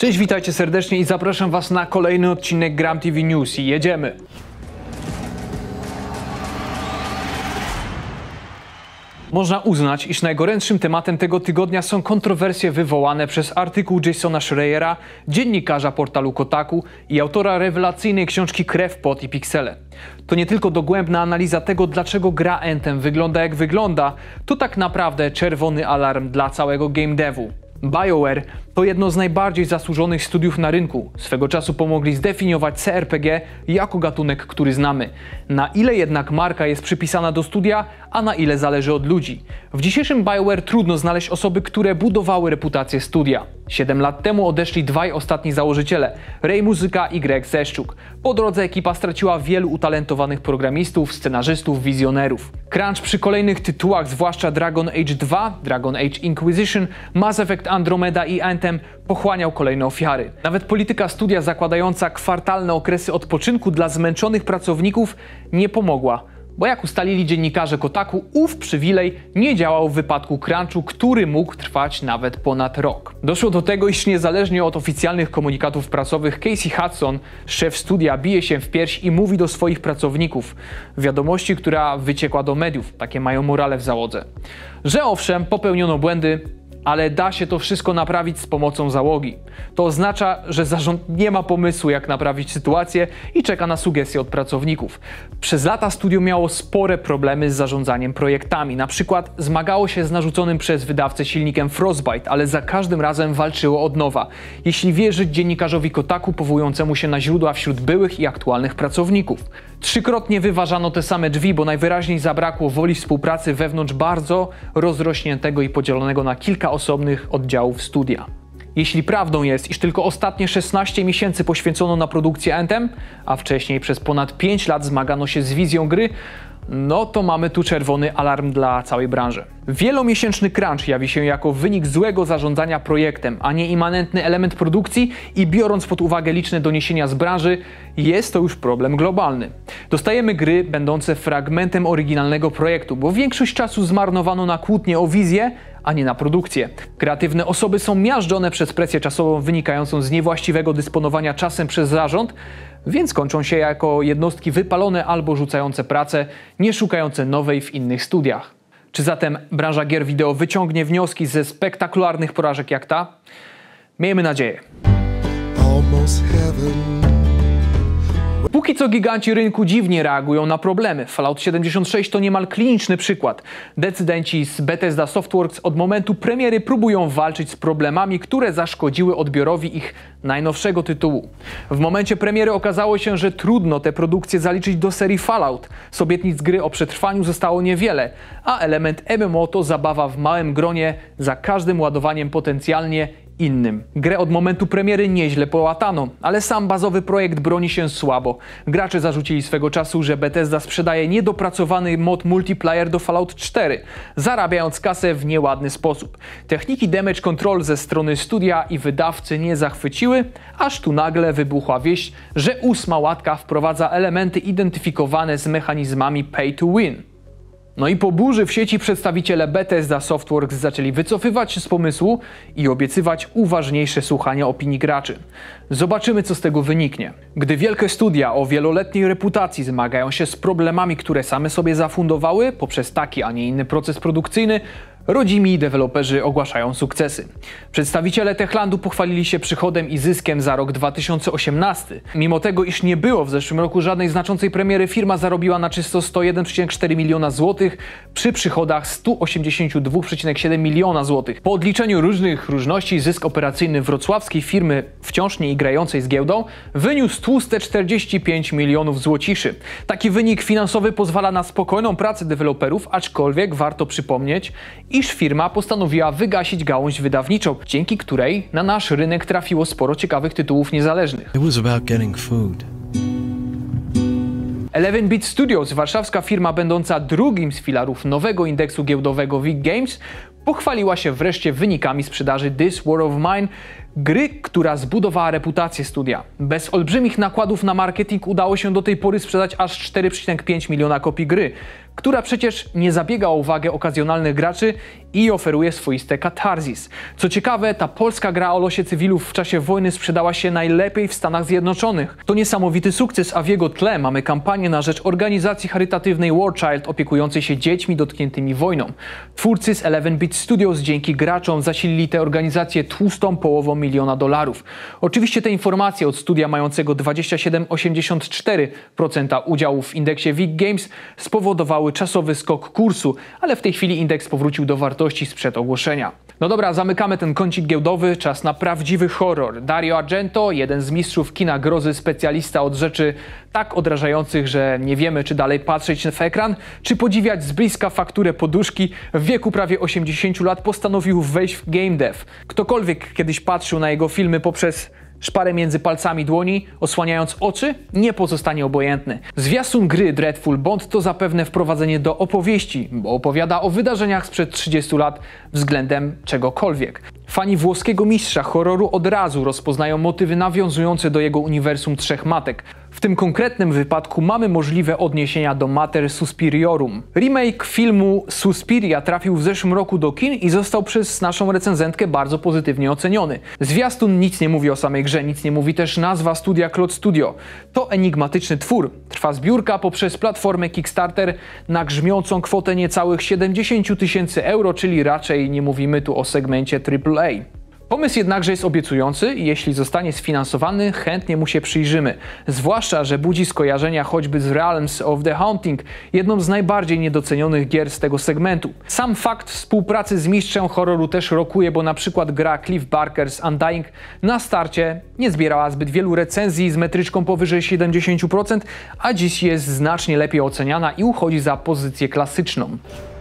Cześć, witajcie serdecznie i zapraszam Was na kolejny odcinek Gram TV News i jedziemy! Można uznać, iż najgorętszym tematem tego tygodnia są kontrowersje wywołane przez artykuł Jasona Schreiera, dziennikarza portalu Kotaku i autora rewelacyjnej książki Krew, Pot i Piksele. To nie tylko dogłębna analiza tego, dlaczego gra Anthem wygląda jak wygląda, to tak naprawdę czerwony alarm dla całego game devu. BioWare to jedno z najbardziej zasłużonych studiów na rynku. Swego czasu pomogli zdefiniować CRPG jako gatunek, który znamy. Na ile jednak marka jest przypisana do studia, a na ile zależy od ludzi. W dzisiejszym BioWare trudno znaleźć osoby, które budowały reputację studia. 7 lat temu odeszli dwaj ostatni założyciele, Ray Muzyka i Greg Zeszczuk. Po drodze ekipa straciła wielu utalentowanych programistów, scenarzystów, wizjonerów. Crunch przy kolejnych tytułach, zwłaszcza Dragon Age 2, Dragon Age Inquisition, Mass Effect Andromeda i Anthem pochłaniał kolejne ofiary. Nawet polityka studia zakładająca kwartalne okresy odpoczynku dla zmęczonych pracowników nie pomogła. Bo jak ustalili dziennikarze Kotaku, ów przywilej nie działał w wypadku crunchu, który mógł trwać nawet ponad rok. Doszło do tego, iż niezależnie od oficjalnych komunikatów prasowych Casey Hudson, szef studia, bije się w pierś i mówi do swoich pracowników, wiadomości, która wyciekła do mediów, takie mają morale w załodze, że owszem, popełniono błędy, ale da się to wszystko naprawić z pomocą załogi. To oznacza, że zarząd nie ma pomysłu, jak naprawić sytuację i czeka na sugestie od pracowników. Przez lata studio miało spore problemy z zarządzaniem projektami. Na przykład zmagało się z narzuconym przez wydawcę silnikiem Frostbite, ale za każdym razem walczyło od nowa. Jeśli wierzyć dziennikarzowi Kotaku powołującemu się na źródła wśród byłych i aktualnych pracowników. Trzykrotnie wyważano te same drzwi, bo najwyraźniej zabrakło woli współpracy wewnątrz bardzo rozrośniętego i podzielonego na kilka osobnych oddziałów studia. Jeśli prawdą jest, iż tylko ostatnie 16 miesięcy poświęcono na produkcję Anthem, a wcześniej przez ponad 5 lat zmagano się z wizją gry, no to mamy tu czerwony alarm dla całej branży. Wielomiesięczny crunch jawi się jako wynik złego zarządzania projektem, a nie immanentny element produkcji i biorąc pod uwagę liczne doniesienia z branży, jest to już problem globalny. Dostajemy gry będące fragmentem oryginalnego projektu, bo większość czasu zmarnowano na kłótnie o wizję, a nie na produkcję. Kreatywne osoby są miażdżone przez presję czasową wynikającą z niewłaściwego dysponowania czasem przez zarząd, więc kończą się jako jednostki wypalone albo rzucające pracę, nie szukające nowej w innych studiach. Czy zatem branża gier wideo wyciągnie wnioski ze spektakularnych porażek jak ta? Miejmy nadzieję. Póki co giganci rynku dziwnie reagują na problemy. Fallout 76 to niemal kliniczny przykład. Decydenci z Bethesda Softworks od momentu premiery próbują walczyć z problemami, które zaszkodziły odbiorowi ich najnowszego tytułu. W momencie premiery okazało się, że trudno tę produkcję zaliczyć do serii Fallout. Z obietnic gry o przetrwaniu zostało niewiele, a element MMO to zabawa w małym gronie, za każdym ładowaniem potencjalnie innym. Grę od momentu premiery nieźle połatano, ale sam bazowy projekt broni się słabo. Gracze zarzucili swego czasu, że Bethesda sprzedaje niedopracowany mod multiplayer do Fallout 4, zarabiając kasę w nieładny sposób. Techniki damage control ze strony studia i wydawcy nie zachwyciły, aż tu nagle wybuchła wieść, że 8. łatka wprowadza elementy identyfikowane z mechanizmami pay to win. No i po burzy w sieci przedstawiciele Bethesda Softworks zaczęli wycofywać się z pomysłu i obiecywać uważniejsze słuchanie opinii graczy. Zobaczymy, co z tego wyniknie. Gdy wielkie studia o wieloletniej reputacji zmagają się z problemami, które same sobie zafundowały poprzez taki, a nie inny proces produkcyjny, rodzimi deweloperzy ogłaszają sukcesy. Przedstawiciele Techlandu pochwalili się przychodem i zyskiem za rok 2018. Mimo tego, iż nie było w zeszłym roku żadnej znaczącej premiery, firma zarobiła na czysto 101,4 miliona złotych przy przychodach 182,7 miliona złotych. Po odliczeniu różnych różności zysk operacyjny wrocławskiej firmy wciąż nie grającej z giełdą wyniósł tłuste 45 milionów złociszy. Taki wynik finansowy pozwala na spokojną pracę deweloperów, aczkolwiek warto przypomnieć, iż firma postanowiła wygasić gałąź wydawniczą, dzięki której na nasz rynek trafiło sporo ciekawych tytułów niezależnych. 11-Bit Studios, warszawska firma będąca drugim z filarów nowego indeksu giełdowego WIG Games, pochwaliła się wreszcie wynikami sprzedaży This War of Mine, Gry, która zbudowała reputację studia. Bez olbrzymich nakładów na marketing udało się do tej pory sprzedać aż 4,5 miliona kopii gry, która przecież nie zabiega o uwagę okazjonalnych graczy i oferuje swoiste katarzis. Co ciekawe, ta polska gra o losie cywilów w czasie wojny sprzedała się najlepiej w Stanach Zjednoczonych. To niesamowity sukces, a w jego tle mamy kampanię na rzecz organizacji charytatywnej War Child opiekującej się dziećmi dotkniętymi wojną. Twórcy z 11-Bit Studios dzięki graczom zasilili tę organizację tłustą połową $1 miliona. Oczywiście te informacje od studia mającego 27,84% udziału w indeksie Week Games spowodowały czasowy skok kursu, ale w tej chwili indeks powrócił do wartości sprzed ogłoszenia. No dobra, zamykamy ten kącik giełdowy, czas na prawdziwy horror. Dario Argento, jeden z mistrzów kina grozy, specjalista od rzeczy tak odrażających, że nie wiemy, czy dalej patrzeć w ekran, czy podziwiać z bliska fakturę poduszki, w wieku prawie 80 lat postanowił wejść w game dev. Ktokolwiek kiedyś patrzył na jego filmy poprzez szparę między palcami dłoni, osłaniając oczy, nie pozostanie obojętny. Zwiastun gry Dreadful Bond to zapewne wprowadzenie do opowieści, bo opowiada o wydarzeniach sprzed 30 lat względem czegokolwiek. Fani włoskiego mistrza horroru od razu rozpoznają motywy nawiązujące do jego uniwersum Trzech Matek. W tym konkretnym wypadku mamy możliwe odniesienia do Mater Suspiriorum. Remake filmu Suspiria trafił w zeszłym roku do kin i został przez naszą recenzentkę bardzo pozytywnie oceniony. Zwiastun nic nie mówi o samej grze, nic nie mówi też nazwa studia Cloud Studio. To enigmatyczny twór. Trwa zbiórka poprzez platformę Kickstarter na grzmiącą kwotę niecałych 70 000 euro, czyli raczej nie mówimy tu o segmencie AAA. Pomysł jednakże jest obiecujący i jeśli zostanie sfinansowany, chętnie mu się przyjrzymy. Zwłaszcza, że budzi skojarzenia choćby z Realms of the Haunting, jedną z najbardziej niedocenionych gier z tego segmentu. Sam fakt współpracy z mistrzem horroru też rokuje, bo na przykład gra Cliff Barker's Undying na starcie nie zbierała zbyt wielu recenzji z metryczką powyżej 70%, a dziś jest znacznie lepiej oceniana i uchodzi za pozycję klasyczną.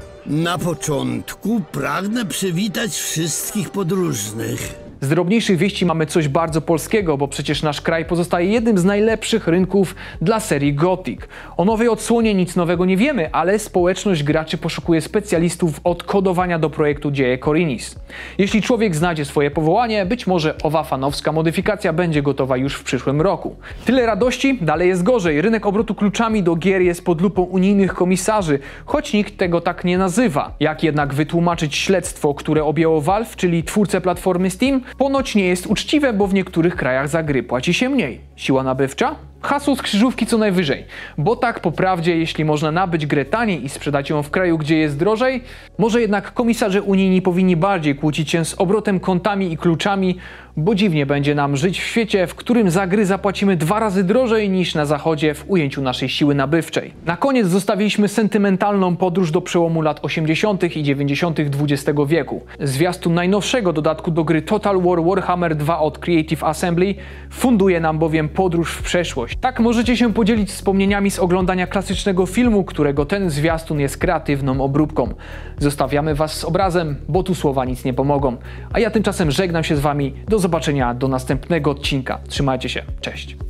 Na początku pragnę przywitać wszystkich podróżnych. Z drobniejszych wieści mamy coś bardzo polskiego, bo przecież nasz kraj pozostaje jednym z najlepszych rynków dla serii Gothic. O nowej odsłonie nic nowego nie wiemy, ale społeczność graczy poszukuje specjalistów od kodowania do projektu Dzieje Korinis. Jeśli człowiek znajdzie swoje powołanie, być może owa fanowska modyfikacja będzie gotowa już w przyszłym roku. Tyle radości, dalej jest gorzej. Rynek obrotu kluczami do gier jest pod lupą unijnych komisarzy, choć nikt tego tak nie nazywa. Jak jednak wytłumaczyć śledztwo, które objęło Valve, czyli twórcę platformy Steam? Ponoć nie jest uczciwe, bo w niektórych krajach za gry płaci się mniej. Siła nabywcza? Hasło z krzyżówki co najwyżej. Bo tak po prawdzie, jeśli można nabyć grę taniej i sprzedać ją w kraju, gdzie jest drożej, może jednak komisarze unijni powinni bardziej kłócić się z obrotem kontami i kluczami, bo dziwnie będzie nam żyć w świecie, w którym za gry zapłacimy 2 razy drożej niż na zachodzie w ujęciu naszej siły nabywczej. Na koniec zostawiliśmy sentymentalną podróż do przełomu lat 80. i 90. XX wieku. Zwiastun najnowszego dodatku do gry Total War Warhammer 2 od Creative Assembly funduje nam bowiem podróż w przeszłość. Tak możecie się podzielić wspomnieniami z oglądania klasycznego filmu, którego ten zwiastun jest kreatywną obróbką. Zostawiamy was z obrazem, bo tu słowa nic nie pomogą. A ja tymczasem żegnam się z wami. Do zobaczenia do następnego odcinka. Trzymajcie się. Cześć.